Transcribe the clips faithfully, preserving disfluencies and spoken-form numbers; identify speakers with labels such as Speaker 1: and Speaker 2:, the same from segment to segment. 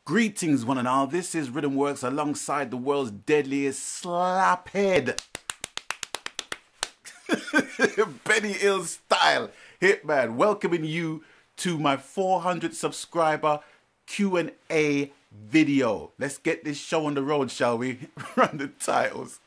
Speaker 1: Greetings one and all, this is Riddim Works alongside the world's deadliest slaphead. Benny Hill style hitman, welcoming you to my four hundred subscriber Q and A video. Let's get this show on the road, shall we? Run the titles.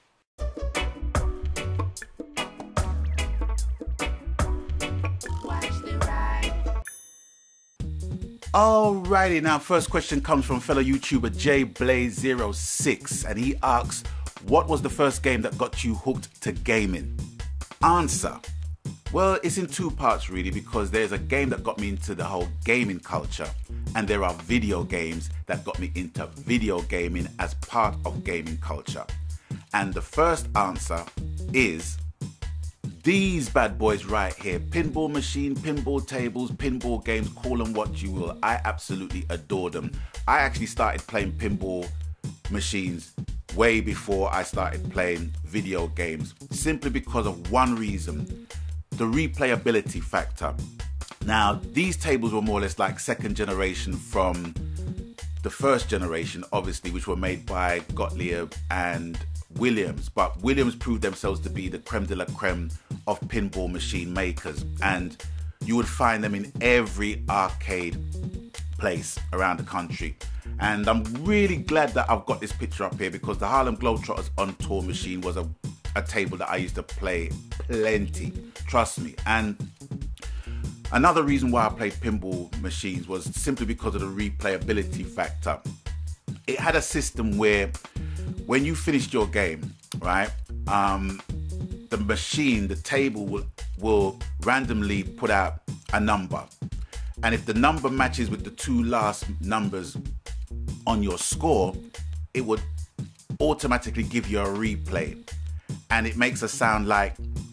Speaker 1: Alrighty, now first question comes from fellow YouTuber J Blaze zero six, and he asks, what was the first game that got you hooked to gaming? Answer, well, it's in two parts really, because there's a game that got me into the whole gaming culture, and there are video games that got me into video gaming as part of gaming culture. And the first answer is these bad boys right here. Pinball machine, pinball tables, pinball games, call them what you will. I absolutely adore them. I actually started playing pinball machines way before I started playing video games, simply because of one reason: the replayability factor. Now, these tables were more or less like second generation from the first generation, obviously, which were made by Gottlieb and Williams, but Williams proved themselves to be the creme de la creme of pinball machine makers, and you would find them in every arcade place around the country. And I'm really glad that I've got this picture up here, because the Harlem Globetrotters on tour machine was a, a table that I used to play plenty, trust me. And another reason why I played pinball machines was simply because of the replayability factor. It had a system where when you finished your game, right, um, the machine, the table will, will randomly put out a number. And if the number matches with the two last numbers on your score, it would automatically give you a replay. And it makes a sound like,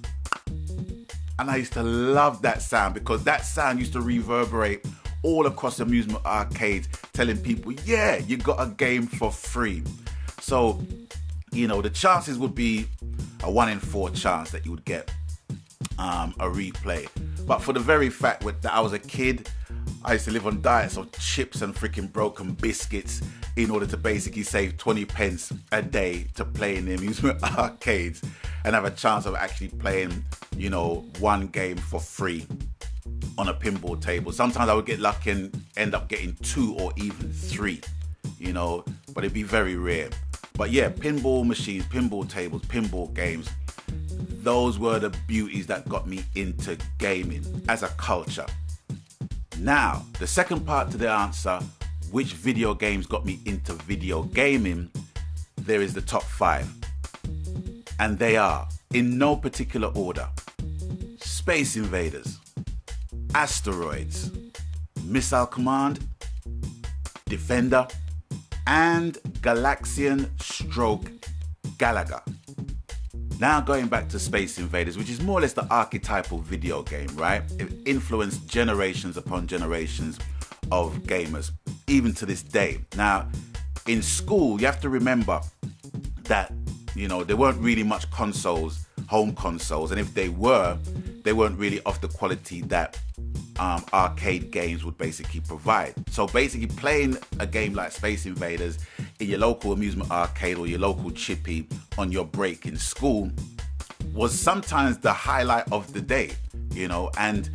Speaker 1: and I used to love that sound, because that sound used to reverberate all across amusement arcades, telling people, yeah, you got a game for free. So, you know, the chances would be a one in four chance that you would get um, a replay. But for the very fact that I was a kid, I used to live on diets of chips and freaking broken biscuits in order to basically save twenty pence a day to play in the amusement arcades and have a chance of actually playing, you know, one game for free on a pinball table. Sometimes I would get lucky and end up getting two or even three, you know, but it'd be very rare. But yeah, pinball machines, pinball tables, pinball games, those were the beauties that got me into gaming as a culture. Now, the second part to the answer, which video games got me into video gaming, there is the top five. And they are, in no particular order: Space Invaders, Asteroids, Missile Command, Defender, and Galaxian stroke Galaga. Now going back to Space Invaders, which is more or less the archetypal video game, right? It influenced generations upon generations of gamers, even to this day. Now, in school, you have to remember that, you know, there weren't really much consoles, home consoles, and if they were, they weren't really of the quality that um, arcade games would basically provide. So basically playing a game like Space Invaders in your local amusement arcade or your local chippy on your break in school was sometimes the highlight of the day, you know, and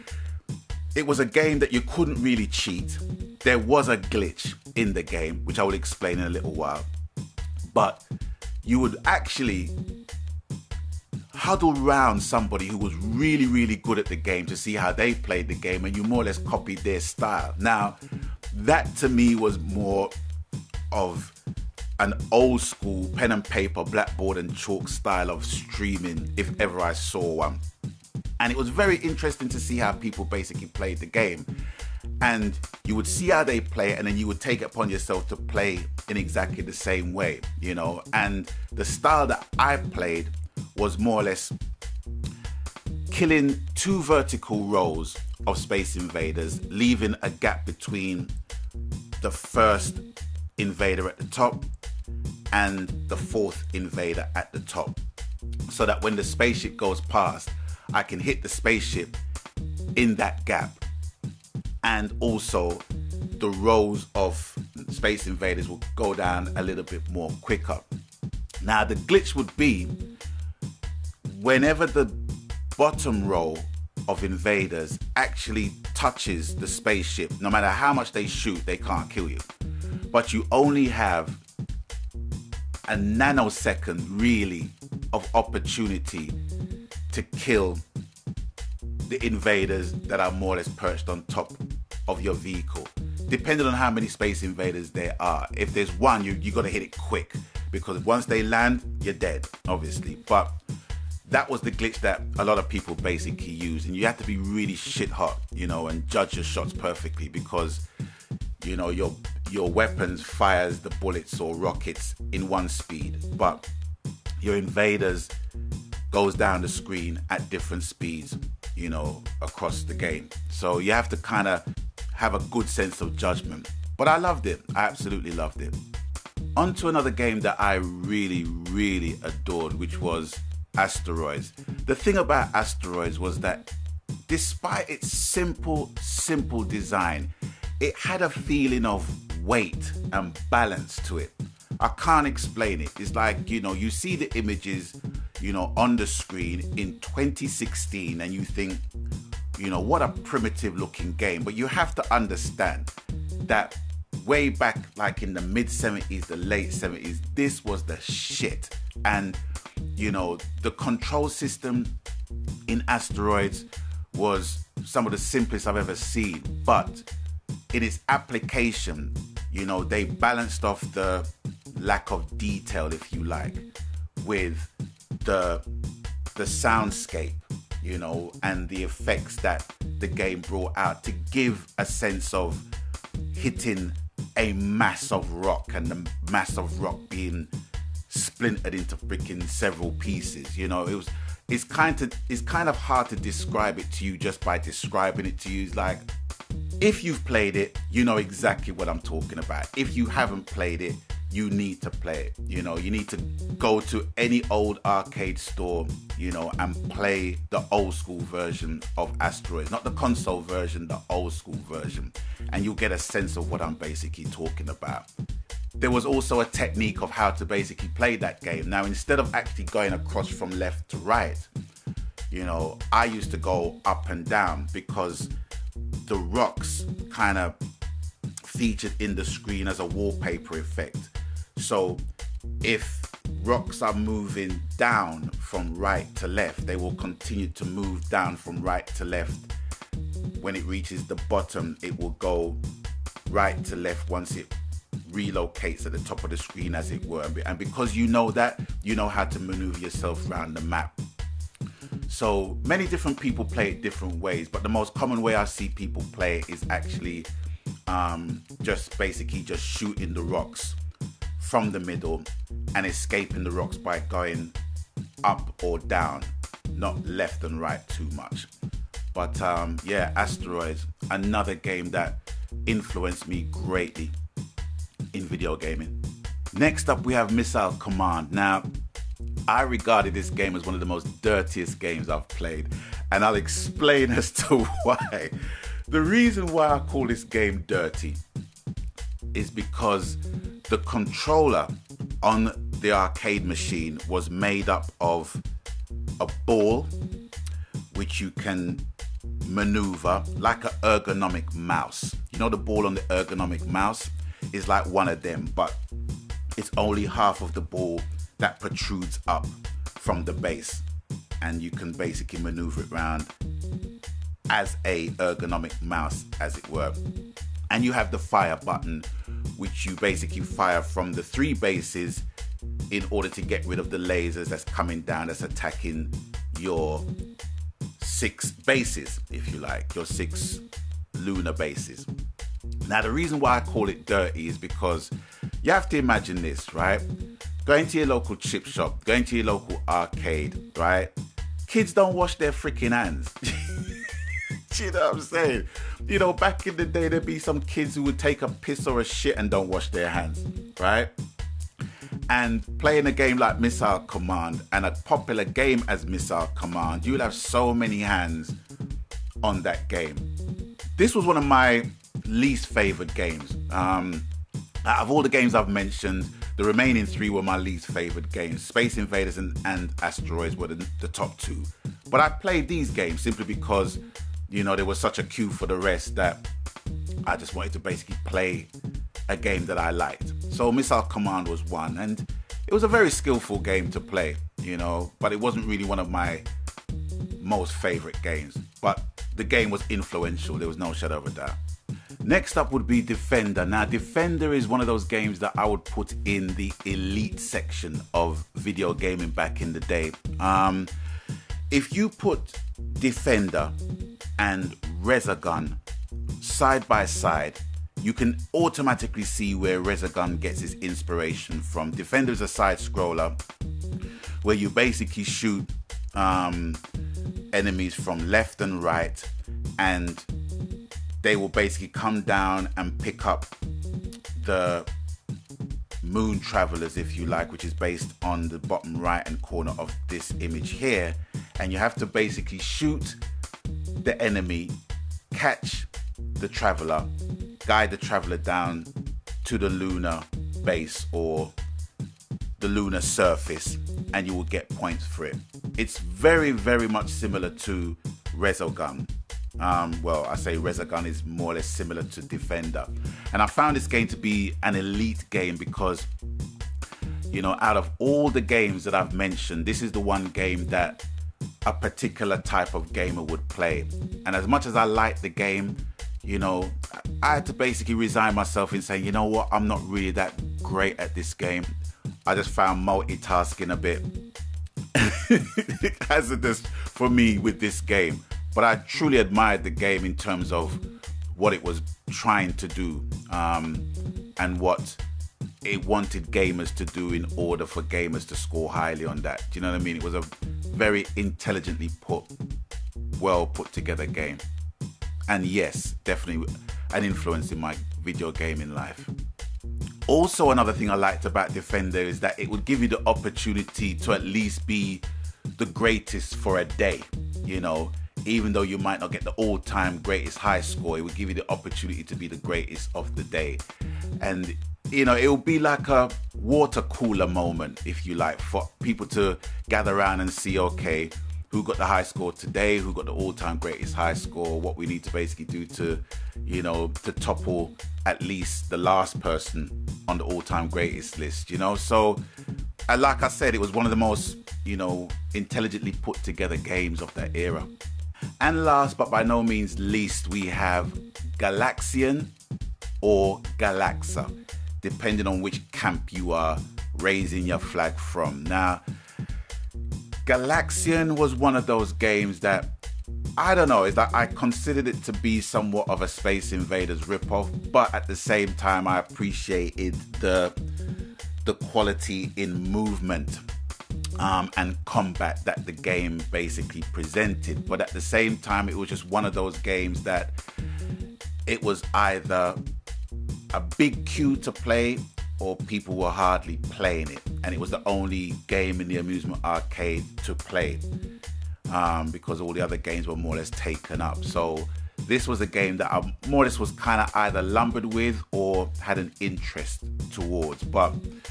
Speaker 1: it was a game that you couldn't really cheat. There was a glitch in the game, which I will explain in a little while, but you would actually huddle round somebody who was really, really good at the game to see how they played the game, and you more or less copied their style. Now, that to me was more of an old school pen and paper, blackboard and chalk style of streaming, if ever I saw one. And it was very interesting to see how people basically played the game. And you would see how they play it, and then you would take it upon yourself to play in exactly the same way, you know. And the style that I played was more or less killing two vertical rows of Space Invaders, leaving a gap between the first invader at the top and the fourth invader at the top, so that when the spaceship goes past, I can hit the spaceship in that gap, and also the rows of Space Invaders will go down a little bit more quicker. Now the glitch would be whenever the bottom row of invaders actually touches the spaceship, no matter how much they shoot, they can't kill you. But you only have a nanosecond really of opportunity to kill the invaders that are more or less perched on top of your vehicle, depending on how many Space Invaders there are. If there's one, you you got to hit it quick, because once they land, you're dead, obviously. But that was the glitch that a lot of people basically use, and you have to be really shit hot, you know, and judge your shots perfectly, because you know your your weapons fires the bullets or rockets in one speed, but your invaders goes down the screen at different speeds, you know, across the game. So you have to kind of have a good sense of judgment. But I loved it. I absolutely loved it. On to another game that I really, really adored, which was Asteroids. The thing about Asteroids was that despite its simple, simple design, it had a feeling of weight and balance to it. I can't explain it. It's like, you know, you see the images, you know, on the screen in twenty sixteen and you think, you know, what a primitive looking game. But you have to understand that way back, like in the mid seventies, the late seventies, this was the shit. And, you know, the control system in Asteroids was some of the simplest I've ever seen. But in its application, you know, they balanced off the lack of detail, if you like, with the the soundscape, you know, and the effects that the game brought out to give a sense of hitting a mass of rock, and the mass of rock being splintered into freaking several pieces. You know, it was it's kind of it's kind of hard to describe it to you just by describing it to you. It's like, if you've played it, you know exactly what I'm talking about. If you haven't played it, you need to play it. You know, you need to go to any old arcade store, you know, and play the old school version of Asteroids, not the console version, the old school version, and you'll get a sense of what I'm basically talking about. There was also a technique of how to basically play that game. Now, instead of actually going across from left to right, you know, I used to go up and down, because the rocks kind of featured in the screen as a wallpaper effect. So if rocks are moving down from right to left, they will continue to move down from right to left. When it reaches the bottom, it will go right to left once it relocates at the top of the screen, as it were. And because you know that, you know how to maneuver yourself around the map. So many different people play it different ways, but the most common way I see people play it is actually um, just basically just shooting the rocks from the middle and escaping the rocks by going up or down, not left and right too much. But um, yeah, Asteroids, another game that influenced me greatly in video gaming. Next up, we have Missile Command. Now, I regarded this game as one of the most dirtiest games I've played, and I'll explain as to why. The reason why I call this game dirty is because the controller on the arcade machine was made up of a ball which you can maneuver like an ergonomic mouse. You know, the ball on the ergonomic mouse is like one of them, but it's only half of the ball that protrudes up from the base, and you can basically maneuver it around as a ergonomic mouse, as it were. And you have the fire button, which you basically fire from the three bases in order to get rid of the lasers that's coming down, that's attacking your six bases, if you like, your six lunar bases. Now, the reason why I call it dirty is because you have to imagine this, right? Going to your local chip shop, going to your local arcade, right? Kids don't wash their freaking hands. You know what I'm saying? You know, back in the day, there'd be some kids who would take a piss or a shit and don't wash their hands, right? And playing a game like Missile Command, and a popular game as Missile Command, you'll have so many hands on that game. This was one of my least favorite games. Um, Out of all the games I've mentioned, the remaining three were my least favorite games. Space Invaders and, and Asteroids were the, the top two. But I played these games simply because, you know, there was such a queue for the rest that I just wanted to basically play a game that I liked. So Missile Command was one, and it was a very skillful game to play, you know, but it wasn't really one of my most favorite games. But the game was influential, there was no shadow of a doubt. Next up would be Defender. Now, Defender is one of those games that I would put in the elite section of video gaming back in the day. Um, if you put Defender and Resogun side by side, you can automatically see where Resogun gets its inspiration from. Defender is a side scroller where you basically shoot um, enemies from left and right, and they will basically come down and pick up the moon travelers, if you like, which is based on the bottom right hand corner of this image here. And you have to basically shoot the enemy, catch the traveler, guide the traveler down to the lunar base or the lunar surface, and you will get points for it. It's very, very much similar to Resogun. Um, well, I say Resogun is more or less similar to Defender. And I found this game to be an elite game because, you know, out of all the games that I've mentioned, this is the one game that a particular type of gamer would play. And as much as I like the game, you know, I had to basically resign myself in saying, you know what, I'm not really that great at this game. I just found multitasking a bit hazardous for me with this game. But I truly admired the game in terms of what it was trying to do um, and what it wanted gamers to do in order for gamers to score highly on that. Do you know what I mean? It was a very intelligently put, well put together game. And yes, definitely an influence in my video gaming life. Also, another thing I liked about Defender is that it would give you the opportunity to at least be the greatest for a day, you know. Even though you might not get the all-time greatest high score, it would give you the opportunity to be the greatest of the day. And, you know, it will be like a water cooler moment, if you like, for people to gather around and see, okay, who got the high score today, who got the all-time greatest high score, what we need to basically do to, you know, to topple at least the last person on the all-time greatest list, you know. So, and like I said, it was one of the most, you know, intelligently put together games of that era. And last but by no means least, we have Galaxian or Galaxa, depending on which camp you are raising your flag from. Now, Galaxian was one of those games that, I don't know, is that I considered it to be somewhat of a Space Invaders ripoff, but at the same time, I appreciated the, the quality in movement Um, and combat that the game basically presented. But at the same time, it was just one of those games that it was either a big queue to play or people were hardly playing it. And it was the only game in the amusement arcade to play um, because all the other games were more or less taken up. So this was a game that I more or less was kind of either lumbered with or had an interest towards. But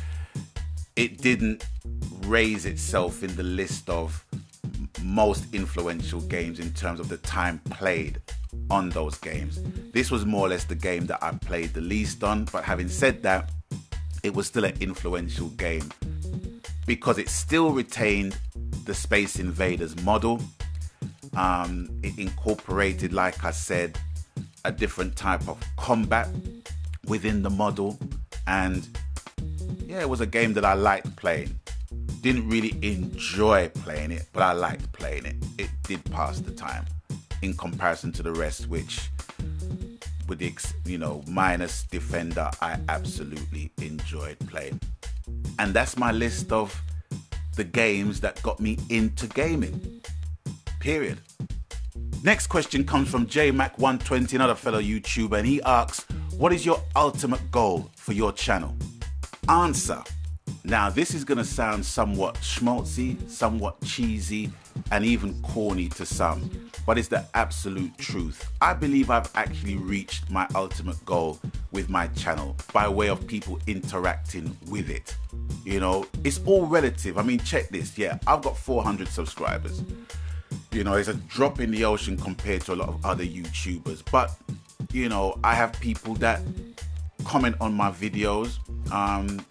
Speaker 1: it didn't raise itself in the list of most influential games in terms of the time played on those games. This was more or less the game that I played the least on, but having said that, it was still an influential game because it still retained the Space Invaders model. Um, it incorporated, like I said, a different type of combat within the model, and yeah, it was a game that I liked playing. Didn't really enjoy playing it, but I liked playing it. It did pass the time in comparison to the rest, which, with the, you know, minus Defender, I absolutely enjoyed playing. And that's my list of the games that got me into gaming. Period. Next question comes from J Mac one twenty, another fellow YouTuber, and he asks, what is your ultimate goal for your channel? Answer: Now, this is going to sound somewhat schmaltzy, somewhat cheesy, and even corny to some, but it's the absolute truth. I believe I've actually reached my ultimate goal with my channel by way of people interacting with it. You know, it's all relative. I mean, check this. Yeah, I've got four hundred subscribers. You know, it's a drop in the ocean compared to a lot of other YouTubers. But, you know, I have people that comment on my videos. Um,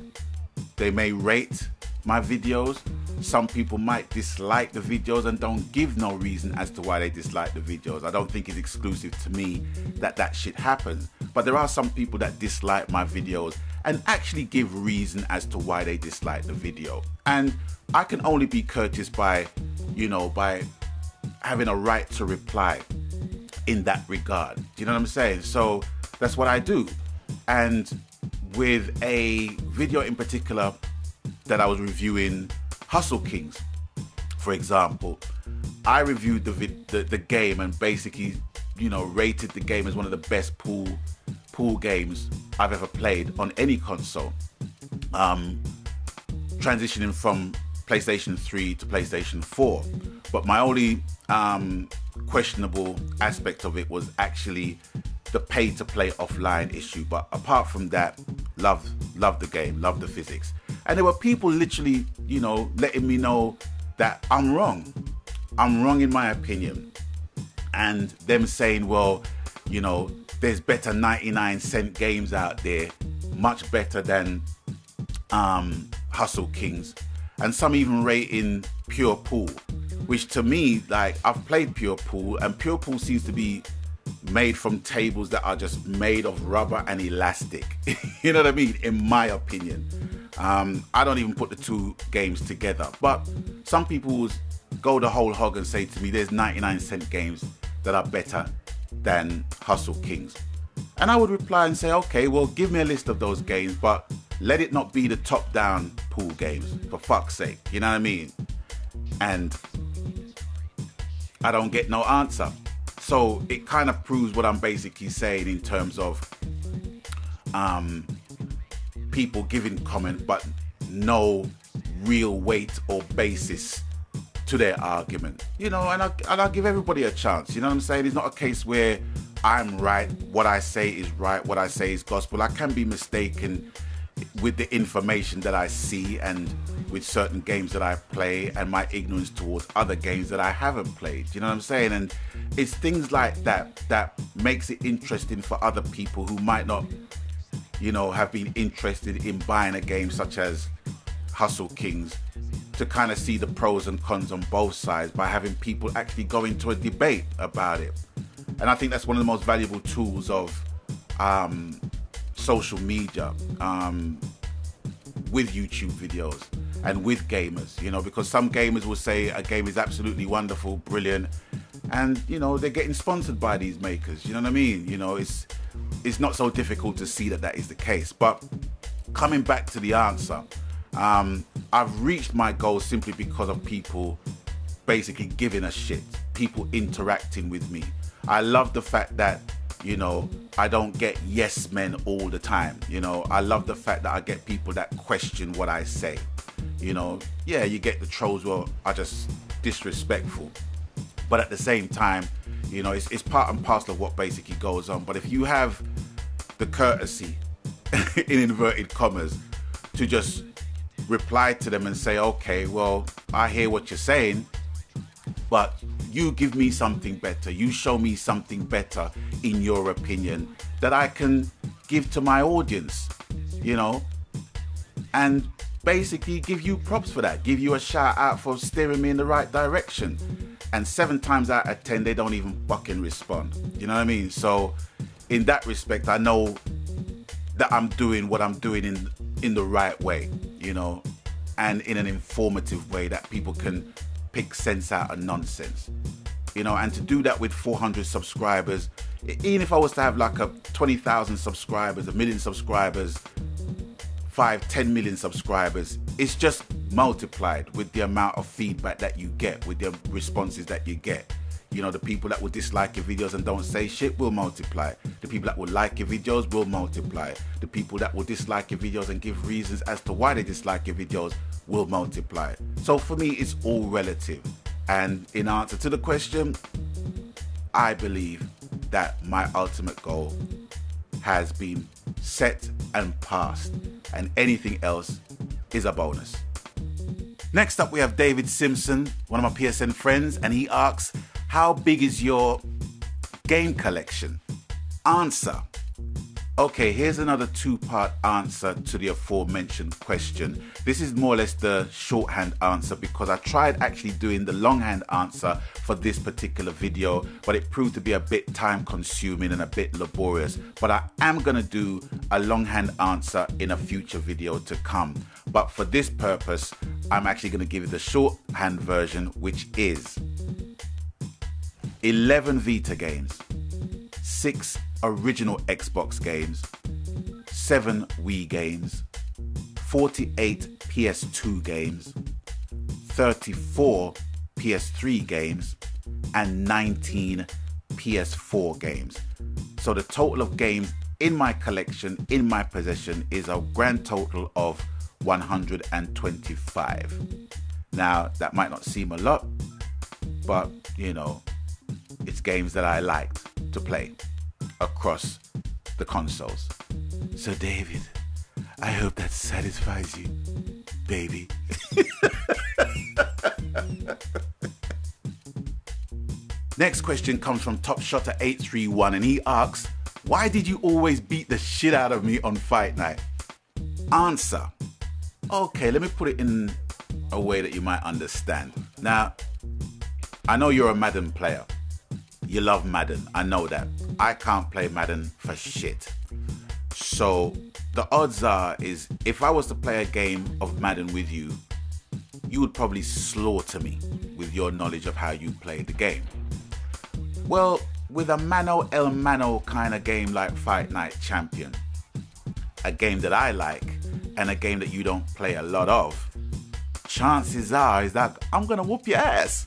Speaker 1: they may rate my videos. Some people might dislike the videos and don't give no reason as to why they dislike the videos. I don't think it's exclusive to me that that shit happens. But there are some people that dislike my videos and actually give reason as to why they dislike the video. And I can only be courteous by, you know, by having a right to reply in that regard. Do you know what I'm saying? So that's what I do. And with a video in particular that I was reviewing, Hustle Kings, for example, I reviewed the, vid the the game and basically, you know, rated the game as one of the best pool pool games I've ever played on any console. Um, transitioning from PlayStation three to PlayStation four, but my only um, questionable aspect of it was actually the pay to play offline issue. But apart from that, love love the game, love the physics. And there were people literally, you know, letting me know that I'm wrong. I'm wrong in my opinion. And them saying, well, you know, there's better ninety-nine cent games out there, much better than um, Hustle Kings. And some even rating Pure Pool, which to me, like, I've played Pure Pool, and Pure Pool seems to be made from tables that are just made of rubber and elastic. You know what I mean? In my opinion. Um, I don't even put the two games together. But some people will go the whole hog and say to me, there's ninety-nine cent games that are better than Hustle Kings. And I would reply and say, okay, well, give me a list of those games, but let it not be the top-down pool games, for fuck's sake. You know what I mean? And I don't get no answer. So it kind of proves what I'm basically saying in terms of um, people giving comment, but no real weight or basis to their argument. You know, and, I, and I'll give everybody a chance. You know what I'm saying? It's not a case where I'm right, what I say is right, what I say is gospel. I can be mistaken with the information that I see and with certain games that I play and my ignorance towards other games that I haven't played. You know what I'm saying? And it's things like that that makes it interesting for other people who might not, you know, have been interested in buying a game such as Hustle Kings, to kind of see the pros and cons on both sides by having people actually go into a debate about it. And I think that's one of the most valuable tools of um, social media, um, with YouTube videos and with gamers, you know, because some gamers will say a game is absolutely wonderful, brilliant, and, you know, they're getting sponsored by these makers. You know what I mean? You know, it's it's not so difficult to see that that is the case. But coming back to the answer, um, I've reached my goal simply because of people basically giving a shit, people interacting with me. I love the fact that, you know, I don't get yes men all the time. You know, I love the fact that I get people that question what I say. You know, yeah, you get the trolls who are just disrespectful, but at the same time, you know, it's, it's part and parcel of what basically goes on. But if you have the courtesy, in inverted commas, to just reply to them and say, okay, well, I hear what you're saying, but you give me something better, you show me something better in your opinion that I can give to my audience, you know, and basically give you props for that, give you a shout out for steering me in the right direction. And seven times out of ten, they don't even fucking respond. You know what I mean? So in that respect, I know that I'm doing what I'm doing in in the right way, you know, and in an informative way that people can pick sense out of nonsense, you know. And to do that with four hundred subscribers, even if I was to have like a twenty thousand subscribers, a million subscribers, five, ten million subscribers, it's just multiplied with the amount of feedback that you get, with the responses that you get. You know, the people that will dislike your videos and don't say shit will multiply. The people that will like your videos will multiply. The people that will dislike your videos and give reasons as to why they dislike your videos will multiply. So for me, it's all relative. And in answer to the question, I believe that my ultimate goal has been set and passed, and anything else is a bonus. Next up, we have David Simpson, one of my P S N friends, and he asks, how big is your game collection? Answer. Okay, here's another two-part answer to the aforementioned question. This is more or less the shorthand answer because I tried actually doing the longhand answer for this particular video, but it proved to be a bit time-consuming and a bit laborious. But I am going to do a longhand answer in a future video to come. But for this purpose, I'm actually going to give you the shorthand version, which is eleven Vita games, six original Xbox games, seven Wii games, forty-eight P S two games, thirty-four P S three games, and nineteen P S four games. So the total of games in my collection, in my possession, is a grand total of one hundred twenty-five. Now, that might not seem a lot, but, you know, it's games that I liked to play across the consoles. So David, I hope that satisfies you, baby. Next question comes from Top Shotter eight three one, and he asks, why did you always beat the shit out of me on fight night? Answer. Okay, let me put it in a way that you might understand. Now, I know you're a Madden player. You love Madden, I know that. I can't play Madden for shit. So the odds are is if I was to play a game of Madden with you, you would probably slaughter me with your knowledge of how you play the game. Well, with a mano el mano kind of game like Fight Night Champion, a game that I like and a game that you don't play a lot of, chances are is that I'm gonna whoop your ass.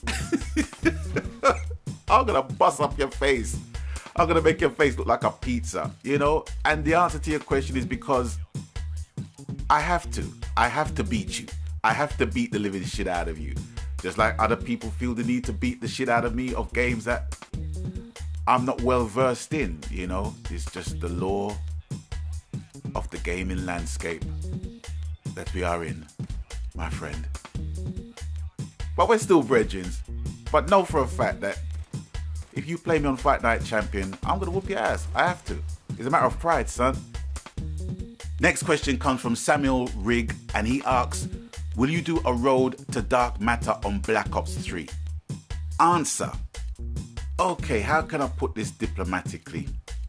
Speaker 1: I'm gonna bust up your face. I'm gonna make your face look like a pizza, you know? And the answer to your question is because I have to. I have to beat you. I have to beat the living shit out of you. Just like other people feel the need to beat the shit out of me of games that I'm not well versed in, you know? It's just the law of the gaming landscape that we are in, my friend. But we're still brethren. But know for a fact that if you play me on Fight Night Champion, I'm gonna whoop your ass. I have to. It's a matter of pride, son. Next question comes from Samuel Rigg, and he asks, will you do a road to dark matter on Black Ops three? Answer. Okay, how can I put this diplomatically?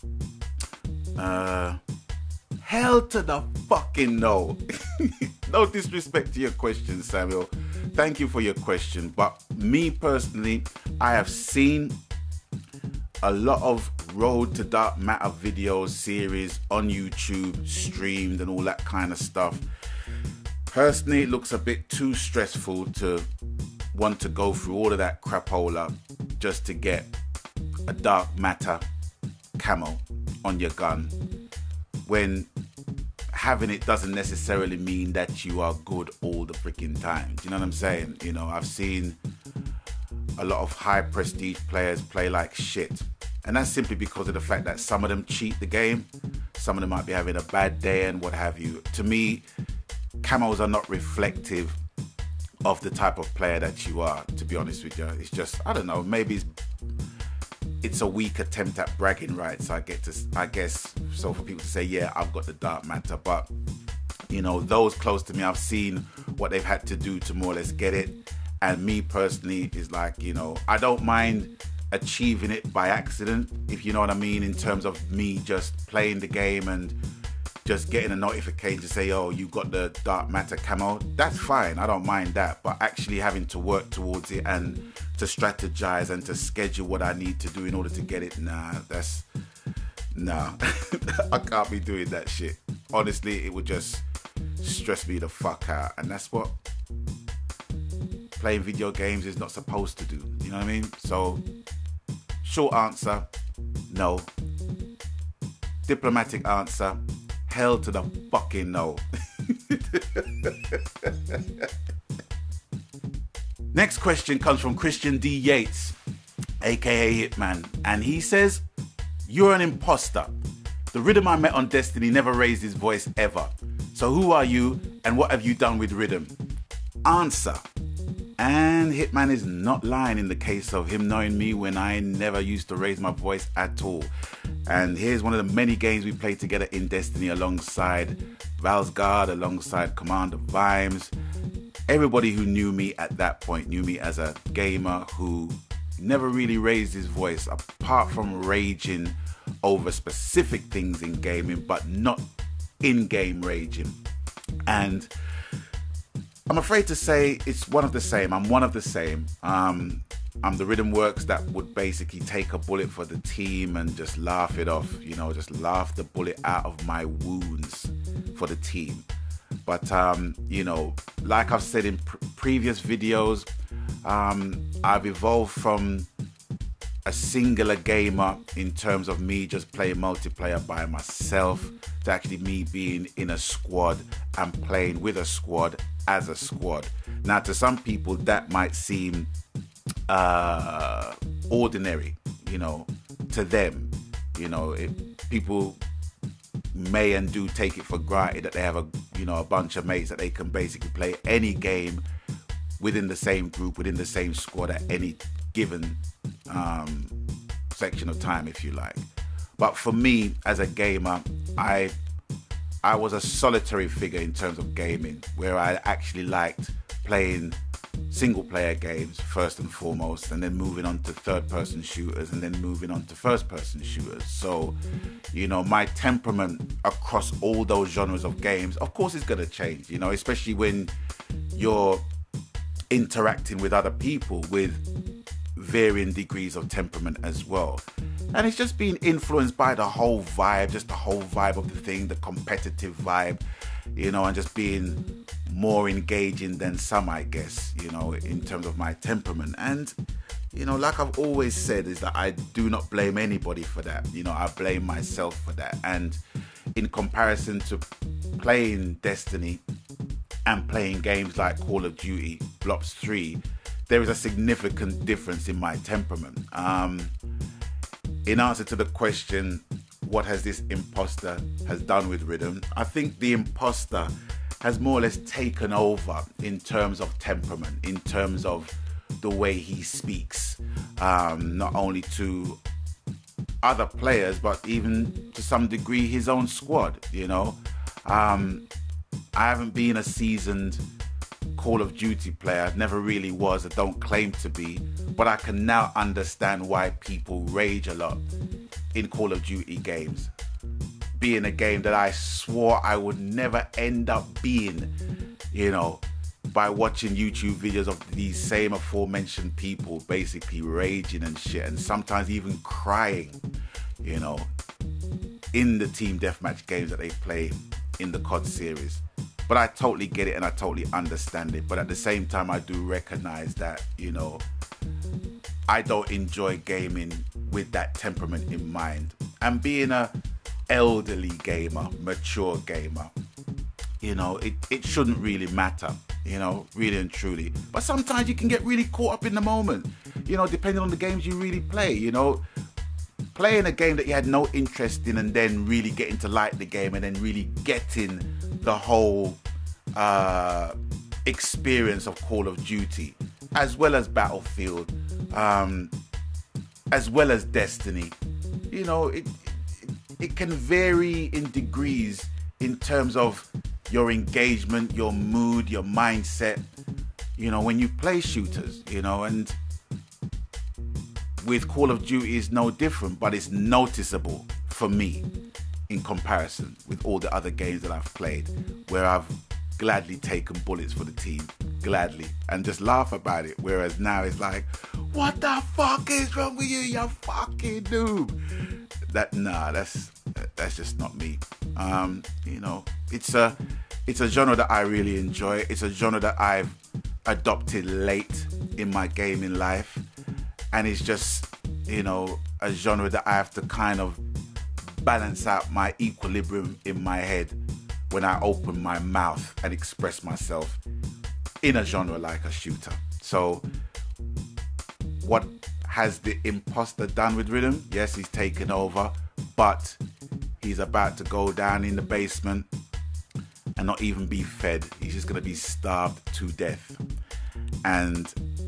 Speaker 1: Uh, hell to the fucking no. No disrespect to your question, Samuel. Thank you for your question. But me personally, I have seen a lot of Road to Dark Matter videos, series on YouTube, streamed and all that kind of stuff. Personally, it looks a bit too stressful to want to go through all of that crapola just to get a Dark Matter camo on your gun, when having it doesn't necessarily mean that you are good all the freaking time. Do you know what I'm saying? You know, I've seen a lot of high prestige players play like shit. And that's simply because of the fact that some of them cheat the game. Some of them might be having a bad day and what have you. To me, camos are not reflective of the type of player that you are, to be honest with you. It's just, I don't know, maybe it's, it's a weak attempt at bragging rights, I get to, I guess, so for people to say, yeah, I've got the Dark Matter. But, you know, those close to me, I've seen what they've had to do to more or less get it. And me personally is like, you know, I don't mind achieving it by accident, if you know what I mean, in terms of me just playing the game and just getting a notification to say, oh, you got the Dark Matter camo. That's fine, I don't mind that. But actually having to work towards it and to strategize and to schedule what I need to do in order to get it, nah, that's, nah. I can't be doing that shit. Honestly, it would just stress me the fuck out. And that's what playing video games is not supposed to do. You know what I mean? So short answer, no. Diplomatic answer, hell to the fucking no. Next question comes from Christian D. Yates, aka Hitman, and he says, you're an imposter. The Riddim I met on Destiny never raised his voice ever. So who are you and what have you done with Riddim? Answer. And Hitman is not lying in the case of him knowing me when I never used to raise my voice at all. And here's one of the many games we played together in Destiny alongside Valsgard, alongside Commander Vimes. Everybody who knew me at that point knew me as a gamer who never really raised his voice, apart from raging over specific things in gaming, but not in-game raging. And I'm afraid to say it's one of the same. I'm one of the same. Um, I'm the Riddim Works that would basically take a bullet for the team and just laugh it off, you know, just laugh the bullet out of my wounds for the team. But, um, you know, like I've said in pr previous videos, um, I've evolved from a singular gamer in terms of me just playing multiplayer by myself to actually me being in a squad and playing with a squad as a squad. Now, to some people, that might seem uh, ordinary, you know, to them. You know, it, people may and do take it for granted that they have a, you know, a bunch of mates that they can basically play any game within the same group, within the same squad at any given um, section of time, if you like. But for me, as a gamer, I I was a solitary figure in terms of gaming, where I actually liked playing single player games first and foremost, and then moving on to third person shooters, and then moving on to first person shooters. So, you know, my temperament across all those genres of games, of course, is going to change, you know, especially when you're interacting with other people with varying degrees of temperament as well. And it's just being influenced by the whole vibe, just the whole vibe of the thing, the competitive vibe, you know, and just being more engaging than some, I guess, you know, in terms of my temperament. And, you know, like I've always said, is that I do not blame anybody for that. You know, I blame myself for that. And in comparison to playing Destiny and playing games like Call of Duty, Black Ops three, there is a significant difference in my temperament. Um, in answer to the question, what has this imposter has done with Riddim? I think the imposter has more or less taken over in terms of temperament, in terms of the way he speaks, um, not only to other players, but even to some degree his own squad, you know. Um, I haven't been a seasoned Call of Duty player, never really was, I don't claim to be, but I can now understand why people rage a lot in Call of Duty games. Being a game that I swore I would never end up being, you know, by watching YouTube videos of these same aforementioned people basically raging and shit, and sometimes even crying, you know, in the team deathmatch games that they play in the C O D series. But I totally get it and I totally understand it. But at the same time, I do recognize that, you know, I don't enjoy gaming with that temperament in mind. And being a elderly gamer, mature gamer, you know, it, it shouldn't really matter, you know, really and truly. But sometimes you can get really caught up in the moment, you know, depending on the games you really play, you know. Playing a game that you had no interest in and then really getting to like the game and then really getting the whole uh, experience of Call of Duty, as well as Battlefield, um, as well as Destiny. You know, it, it, it can vary in degrees in terms of your engagement, your mood, your mindset, you know, when you play shooters, you know, and with Call of Duty is no different, but it's noticeable for me in comparison with all the other games that I've played, where I've gladly taken bullets for the team, gladly, and just laugh about it. Whereas now it's like, what the fuck is wrong with you, you fucking noob? That nah, that's that's just not me. Um, you know, it's a it's a genre that I really enjoy. It's a genre that I've adopted late in my gaming life. And it's just you know, a genre that I have to kind of balance out my equilibrium in my head when I open my mouth and express myself in a genre like a shooter. So what has the imposter done with Riddim? Yes, he's taken over, but he's about to go down in the basement and not even be fed. He's just going to be starved to death. And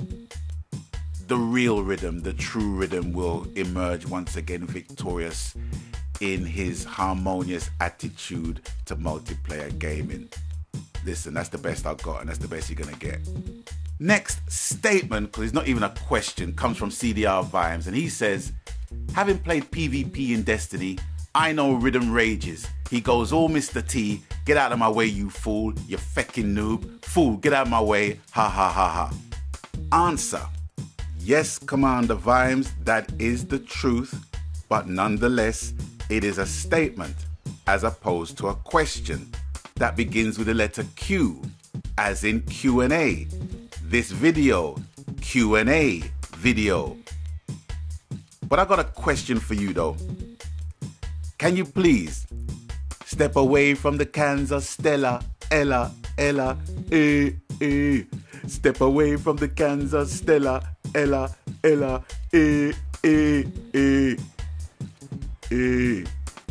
Speaker 1: the real Riddim, the true Riddim, will emerge once again victorious in his harmonious attitude to multiplayer gaming. Listen, that's the best I've got, and that's the best you're gonna get. Next statement, because it's not even a question, comes from C D R Vibes, and he says, having played PvP in Destiny, I know Riddim rages. He goes, oh, Mister T, get out of my way, you fool, you fecking noob. Fool, get out of my way, ha ha ha ha. Answer, yes, Commander Vibes, that is the truth, but nonetheless, it is a statement as opposed to a question that begins with the letter Q, as in Q and A. This video, Q and A video. But I got a question for you though. Can you please step away from the cans of Stella, Ella, Ella, eh, eh. Step away from the cans of Stella, Ella, Ella, eh, eh, eh. Eh.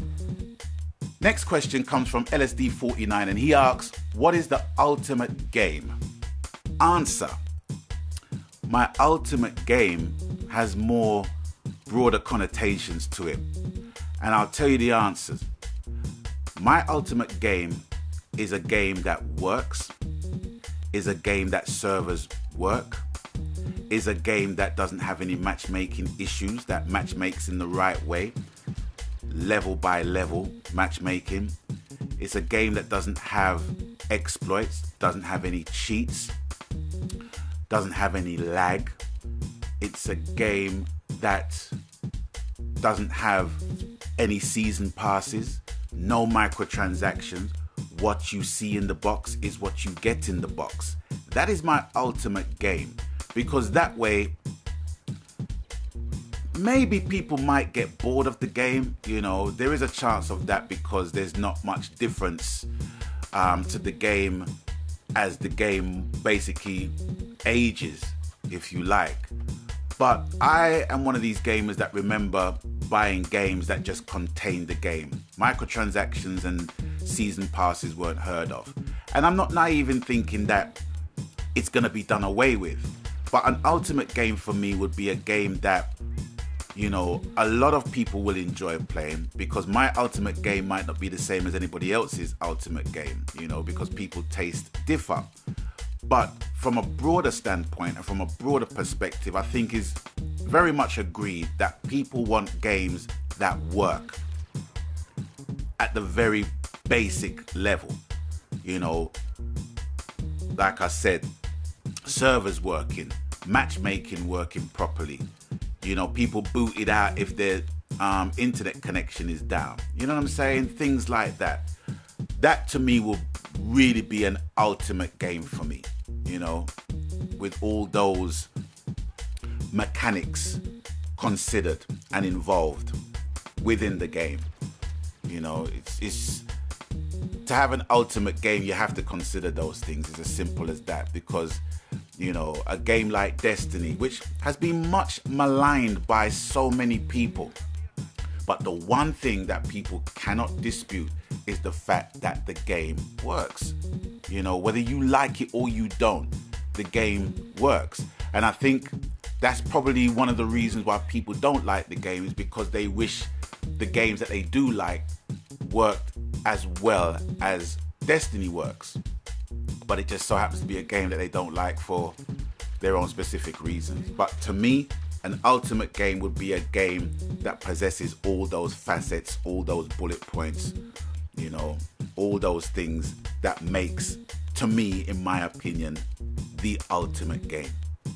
Speaker 1: Next question comes from L S D forty-nine, and he asks, what is the ultimate game? Answer, my ultimate game has more broader connotations to it, and I'll tell you the answers. My ultimate game is a game that works, is a game that servers work, is a game that doesn't have any matchmaking issues, that matchmakes in the right way, level by level matchmaking. It's a game that doesn't have exploits, doesn't have any cheats, doesn't have any lag. It's a game that doesn't have any season passes, no microtransactions. What you see in the box is what you get in the box. That is my ultimate game, because that way maybe people might get bored of the game. You know, there is a chance of that because there's not much difference um, to the game as the game basically ages, if you like. But I am one of these gamers that remember buying games that just contained the game. Microtransactions and season passes weren't heard of. And I'm not naive in thinking that it's going to be done away with. But an ultimate game for me would be a game that, you know, a lot of people will enjoy playing, because my ultimate game might not be the same as anybody else's ultimate game, you know, because people taste differ. But from a broader standpoint and from a broader perspective, I think is very much agreed that people want games that work at the very basic level. You know, like I said, servers working, matchmaking working properly. You know, people boot it out if their um, internet connection is down. You know what I'm saying? Things like that. That to me will really be an ultimate game for me. You know, with all those mechanics considered and involved within the game. You know, it's, it's to have an ultimate game, you have to consider those things. It's as simple as that, because you know, a game like Destiny, which has been much maligned by so many people, but the one thing that people cannot dispute is the fact that the game works. You know, whether you like it or you don't, the game works. And I think that's probably one of the reasons why people don't like the game, is because they wish the games that they do like worked as well as Destiny works. But it just so happens to be a game that they don't like for their own specific reasons. But to me, an ultimate game would be a game that possesses all those facets, all those bullet points, you know, all those things that makes, to me, in my opinion, the ultimate game.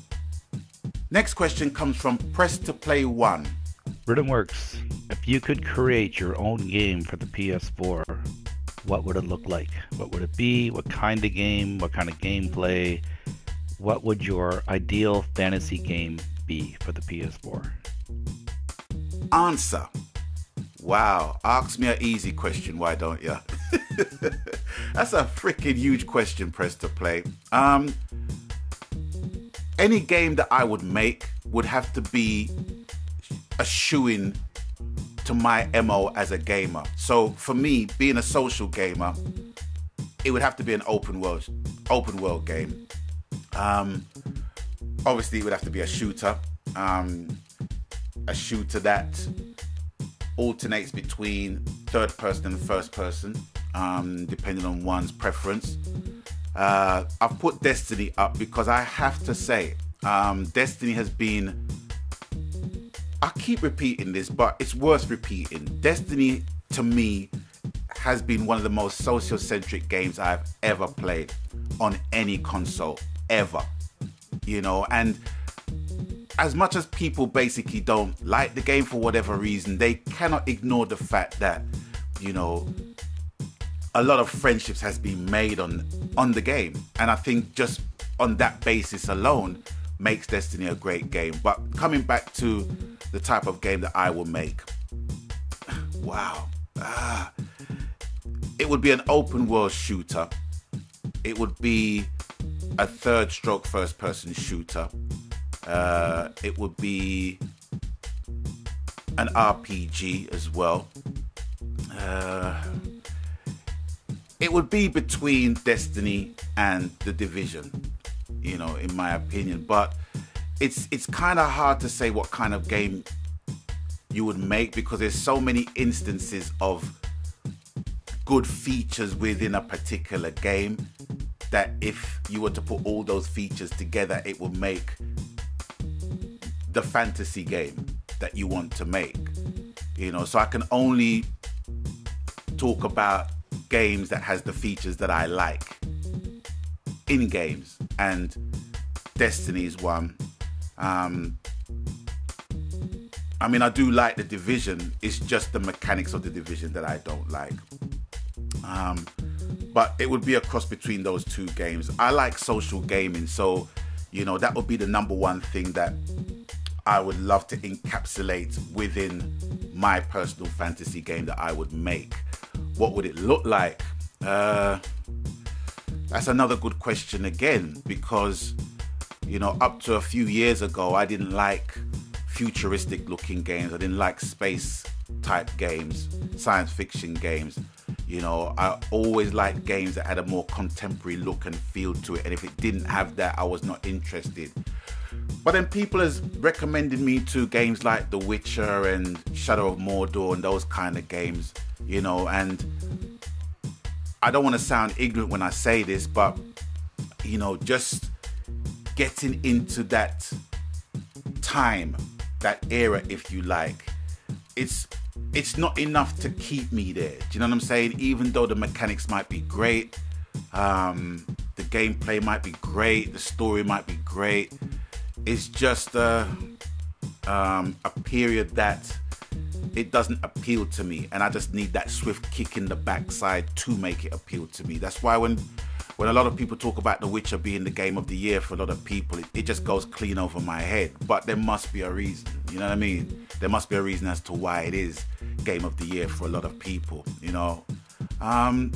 Speaker 1: Next question comes from Press to Play One.
Speaker 2: Riddim Works, if you could create your own game for the P S four, what would it look like? What would it be? What kind of game? What kind of gameplay? What would your ideal fantasy game be for the P S four?
Speaker 1: Answer. Wow, ask me an easy question, why don't you? That's a freaking huge question, press to play. Um, any game that I would make would have to be a shoo-in to my M O as a gamer. So for me, being a social gamer, it would have to be an open world, open world game. Um, obviously, it would have to be a shooter, um, a shooter that alternates between third person and first person, um, depending on one's preference. Uh, I've put Destiny up because I have to say, um, Destiny has been, I keep repeating this, but it's worth repeating. Destiny, to me, has been one of the most sociocentric games I've ever played on any console, ever. You know, and as much as people basically don't like the game for whatever reason, they cannot ignore the fact that, you know, a lot of friendships has been made on on the game. And I think just on that basis alone makes Destiny a great game. But coming back to the type of game that I will make, wow. Ah, it would be an open world shooter. It would be a third stroke first person shooter. Uh, it would be an R P G as well. Uh, it would be between Destiny and The Division, you know, in my opinion. But it's it's kind of hard to say what kind of game you would make because there's so many instances of good features within a particular game that if you were to put all those features together, it would make the fantasy game that you want to make, you know. So I can only talk about games that has the features that I like in games, and Destiny is one. Um, I mean, I do like The Division. It's just the mechanics of The Division that I don't like. Um, but it would be a cross between those two games. I like social gaming, so, you know, that would be the number one thing that I would love to encapsulate within my personal fantasy game that I would make. What would it look like? Uh, that's another good question again, because, you know, up to a few years ago, I didn't like futuristic looking games. I didn't like space type games, science fiction games. You know, I always liked games that had a more contemporary look and feel to it. And if it didn't have that, I was not interested. But then people has recommended me to games like The Witcher and Shadow of Mordor and those kind of games, you know, and I don't want to sound ignorant when I say this, but, you know, just getting into that time, that era, if you like, it's it's not enough to keep me there. Do you know what I'm saying? Even though the mechanics might be great, um, the gameplay might be great, the story might be great, it's just a, um, a period that it doesn't appeal to me, and I just need that swift kick in the backside to make it appeal to me. That's why when when a lot of people talk about The Witcher being the game of the year for a lot of people, it, it just goes clean over my head. But there must be a reason, you know what I mean? There must be a reason as to why it is game of the year for a lot of people, you know. Um,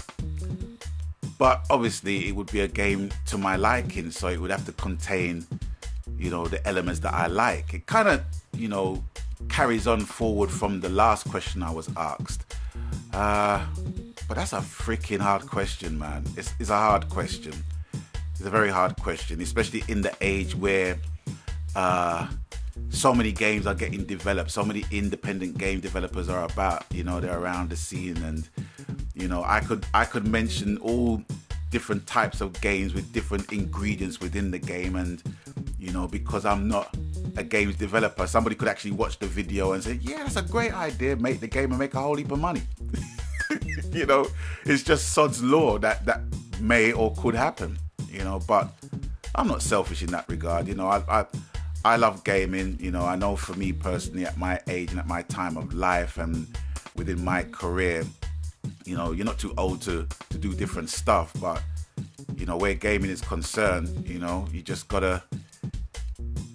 Speaker 1: but obviously it would be a game to my liking, so it would have to contain, you know, the elements that I like. It kind of, you know, carries on forward from the last question I was asked. Uh, but that's a freaking hard question, man. It's, it's a hard question. It's a very hard question, especially in the age where uh, so many games are getting developed, so many independent game developers are about, you know, they're around the scene, and, you know, I could I could mention all different types of games with different ingredients within the game, and, you know, because I'm not a games developer, somebody could actually watch the video and say, yeah, that's a great idea, make the game and make a whole heap of money. You know, it's just sod's law that that may or could happen, you know. But I'm not selfish in that regard, you know. I, I I love gaming, you know. I know for me personally, at my age and at my time of life and within my career, you know, you're not too old to to do different stuff, but, you know, where gaming is concerned, you know, you just gotta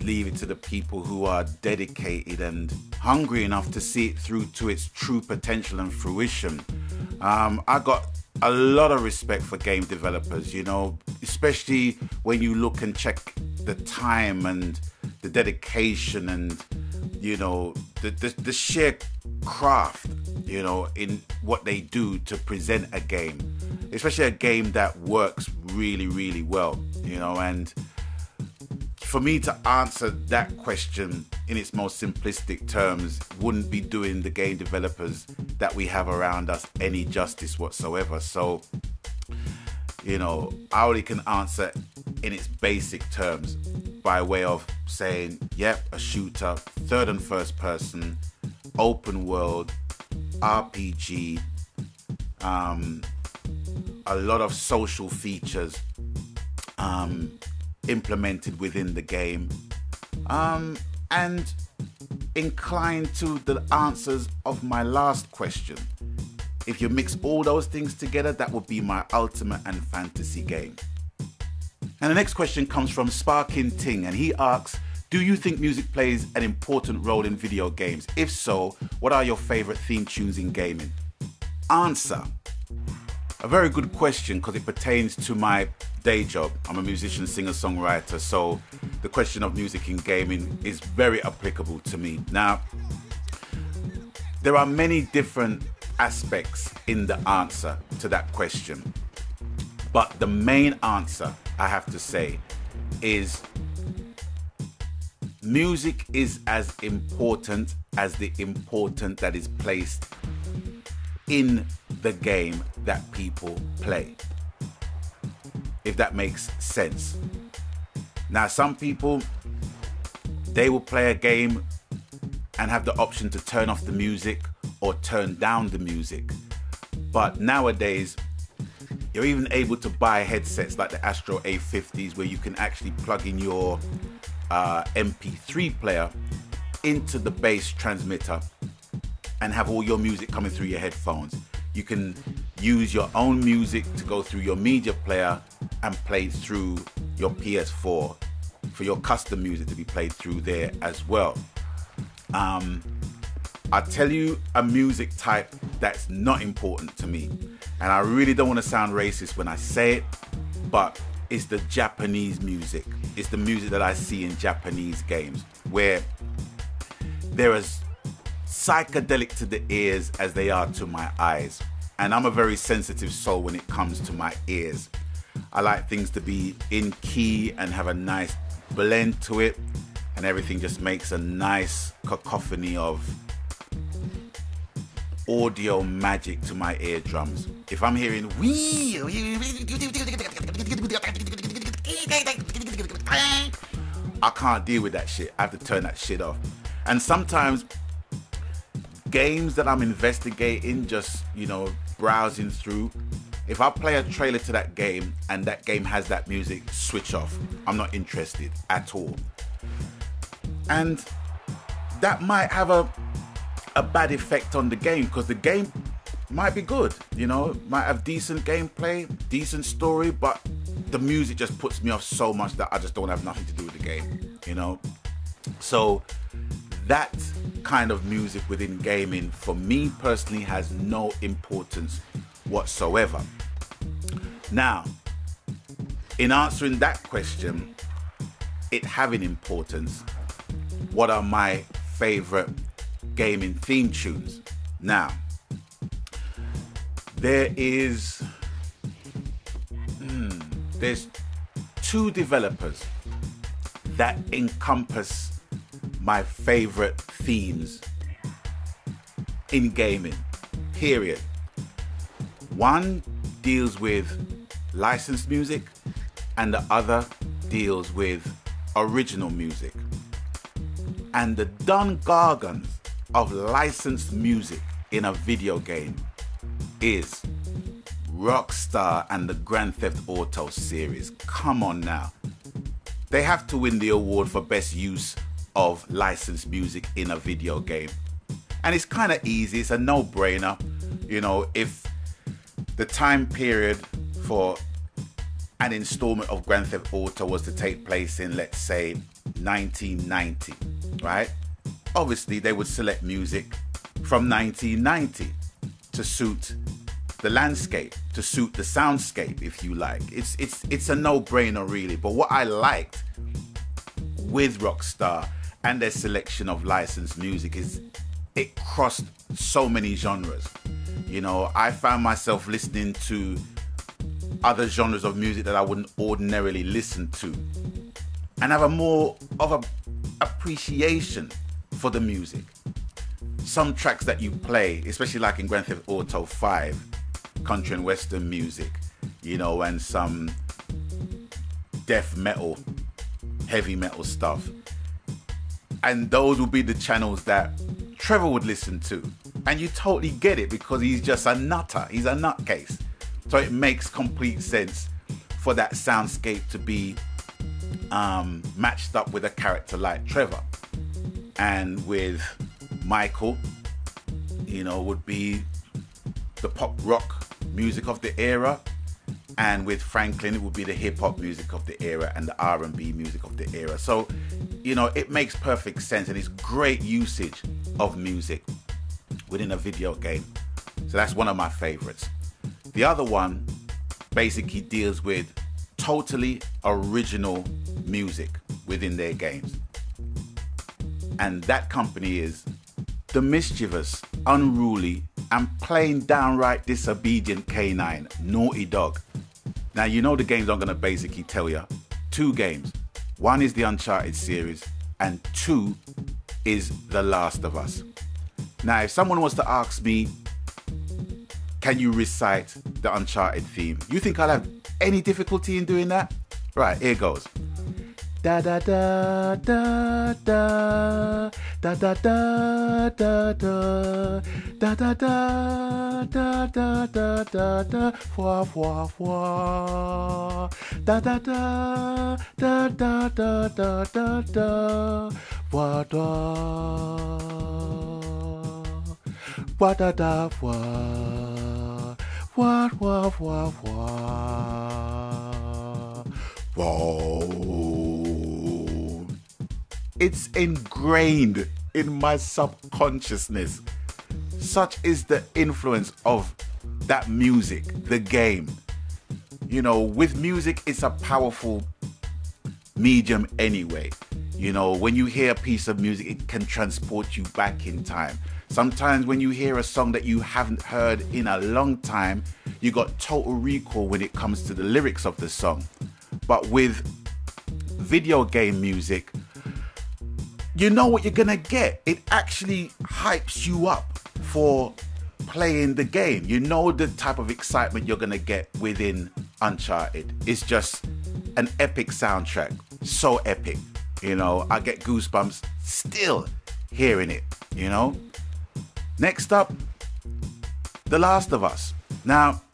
Speaker 1: leave it to the people who are dedicated and hungry enough to see it through to its true potential and fruition. Um, I got a lot of respect for game developers, you know, especially when you look and check the time and the dedication and, you know, the, the, the sheer craft, you know, in what they do to present a game, especially a game that works really, really well, you know. And for me to answer that question in its most simplistic terms wouldn't be doing the game developers that we have around us any justice whatsoever. So, you know, I only can answer in its basic terms by way of saying, yep, a shooter, third and first person, open world, R P G, um, a lot of social features um, implemented within the game, um, and inclined to the answers of my last question. If you mix all those things together, that would be my ultimate and fantasy game. And the next question comes from Sparkin Ting, and he asks, do you think music plays an important role in video games? If so, what are your favorite theme tunes in gaming? Answer. A very good question, because it pertains to my day job. I'm a musician, singer, songwriter, so the question of music in gaming is very applicable to me. Now, there are many different aspects in the answer to that question, but the main answer, I have to say, is music is as important as the important that is placed in the game that people play, if that makes sense. Now, some people, they will play a game and have the option to turn off the music or turn down the music. But nowadays, you're even able to buy headsets like the Astro A fifties where you can actually plug in your uh, M P three player into the bass transmitter and have all your music coming through your headphones. You can use your own music to go through your media player and play through your P S four for your custom music to be played through there as well. Um, I'll tell you a music type that's not important to me, and I really don't want to sound racist when I say it, but it's the Japanese music. It's the music that I see in Japanese games, where they're as psychedelic to the ears as they are to my eyes. And I'm a very sensitive soul when it comes to my ears. I like things to be in key and have a nice blend to it, and everything just makes a nice cacophony of audio magic to my eardrums. If I'm hearing wee, I can't deal with that shit. I have to turn that shit off. And sometimes games that I'm investigating, just, you know, browsing through, if I play a trailer to that game and that game has that music, switch off. I'm not interested at all. And that might have a a bad effect on the game, because the game might be good, you know, might have decent gameplay, decent story, but the music just puts me off so much that I just don't have nothing to do with the game, you know. So that kind of music within gaming, for me personally, has no importance whatsoever. Now, in answering that question, it having importance, what are my favorite gaming theme tunes? Now, there is hmm, there's two developers that encompass my favorite themes in gaming, period. One deals with licensed music and the other deals with original music. And the Don Gargans of licensed music in a video game is Rockstar and the Grand Theft Auto series. Come on now. They have to win the award for best use of licensed music in a video game. And it's kind of easy, it's a no-brainer. You know, if the time period for an installment of Grand Theft Auto was to take place in, let's say, nineteen ninety, right? Obviously, they would select music from nineteen ninety to suit the landscape, to suit the soundscape, if you like. It's it's it's a no-brainer, really. But what I liked with Rockstar and their selection of licensed music is it crossed so many genres. You know, I found myself listening to other genres of music that I wouldn't ordinarily listen to, and have a more of a appreciation for the music. Some tracks that you play, especially like in Grand Theft Auto five, country and western music, you know, and some death metal, heavy metal stuff. And those will be the channels that Trevor would listen to. And you totally get it because he's just a nutter. He's a nutcase. So it makes complete sense for that soundscape to be um, matched up with a character like Trevor. And with Michael, you know, would be the pop rock music of the era. And with Franklin, it would be the hip hop music of the era and the R and B music of the era. So, you know, it makes perfect sense, and it's great usage of music within a video game. So that's one of my favorites. The other one basically deals with totally original music within their games. And that company is the mischievous, unruly, and plain downright disobedient canine, Naughty Dog. Now, you know the games I'm going to basically tell you. Two games. One is the Uncharted series, and two is The Last of Us. Now, if someone was to ask me, can you recite the Uncharted theme? You think I'll have any difficulty in doing that? Right, here goes. Da da da da da da da da da da da da da da da da da da fwa fwa fwa da da da da da da da da da fwa da fwa da da fwa fwa fwa fwa fwa fwa. It's ingrained in my subconsciousness. Such is the influence of that music, the game. You know, with music, it's a powerful medium anyway. You know, when you hear a piece of music, it can transport you back in time. Sometimes when you hear a song that you haven't heard in a long time, you got total recall when it comes to the lyrics of the song. But with video game music, you know what you're gonna get. It actually hypes you up for playing the game. You know the type of excitement you're gonna get within Uncharted. It's just an epic soundtrack. So epic. You know, I get goosebumps still hearing it, you know. Next up, The Last of Us. Now,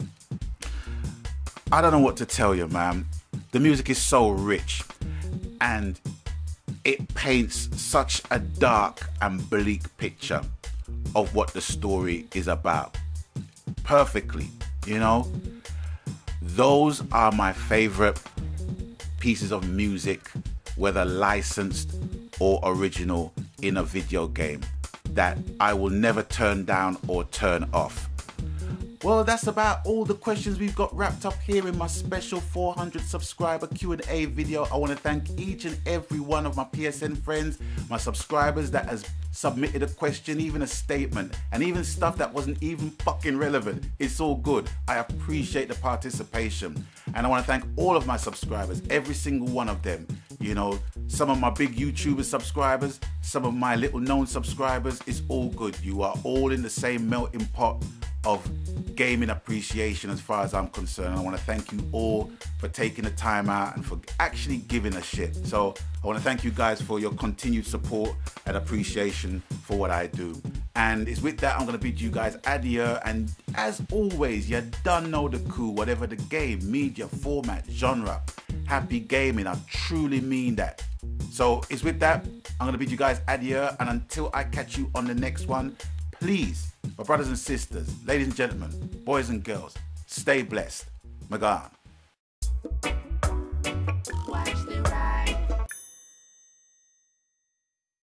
Speaker 1: I don't know what to tell you, man. The music is so rich, and it paints such a dark and bleak picture of what the story is about. Perfectly, you know? Those are my favorite pieces of music, whether licensed or original, in a video game, that I will never turn down or turn off. Well, that's about all the questions we've got wrapped up here in my special four hundred subscriber Q and A video. I want to thank each and every one of my P S N friends, my subscribers that has submitted a question, even a statement, and even stuff that wasn't even fucking relevant. It's all good. I appreciate the participation. And I want to thank all of my subscribers, every single one of them. You know, some of my big YouTuber subscribers, some of my little known subscribers. It's all good. You are all in the same melting pot of gaming appreciation as far as I'm concerned. I want to thank you all for taking the time out and for actually giving a shit. So I want to thank you guys for your continued support and appreciation for what I do. And it's with that I'm going to bid you guys adieu. And as always, you done know the coup, whatever the game, media, format, genre, happy gaming. I truly mean that. So it's with that I'm going to bid you guys adieu. And until I catch you on the next one, please, my brothers and sisters, ladies and gentlemen, boys and girls, stay blessed. Magan.